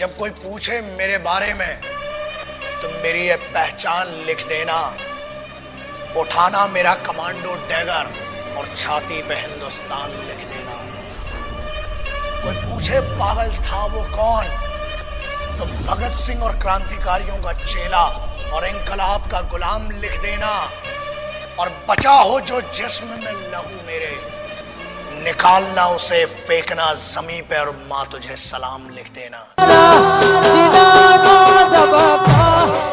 जब कोई पूछे मेरे बारे में तो मेरी ये पहचान लिख देना, उठाना मेरा कमांडो डैगर और छाती पे हिंदुस्तान लिख देना। कोई पूछे पागल था वो कौन, तो भगत सिंह और क्रांतिकारियों का चेला और इंकलाब का गुलाम लिख देना। और बचा हो जो जिस्म में लहू मेरे, निकालना उसे फेंकना जमीन पे और माँ तुझे सलाम लिख देना।